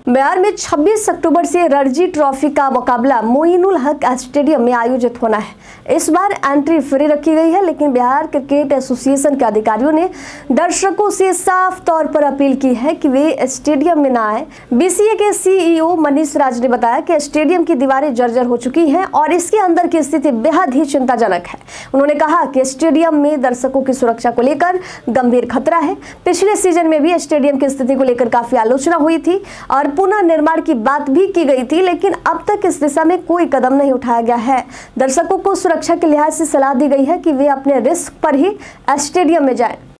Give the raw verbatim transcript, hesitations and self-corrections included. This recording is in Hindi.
बिहार में छब्बीस अक्टूबर से रणजी ट्रॉफी का मुकाबला मोइनुल हक स्टेडियम में आयोजित होना है। इस बार एंट्री फ्री रखी गई है, लेकिन बिहार क्रिकेट एसोसिएशन के अधिकारियों ने दर्शकों से साफ तौर पर अपील की है कि वे स्टेडियम में ना आए। बीसीए के सीईओ मनीष राज ने बताया कि स्टेडियम की दीवारें जर्जर हो चुकी हैं और इसके अंदर की स्थिति बेहद ही चिंताजनक है। उन्होंने कहा कि स्टेडियम में दर्शकों की सुरक्षा को लेकर गंभीर खतरा है। पिछले सीजन में भी स्टेडियम की स्थिति को लेकर काफी आलोचना हुई थी और पुनः निर्माण की बात भी की गई थी, लेकिन अब तक इस दिशा में कोई कदम नहीं उठाया गया है। दर्शकों को सुरक्षा के लिहाज से सलाह दी गई है कि वे अपने रिस्क पर ही स्टेडियम में जाएं।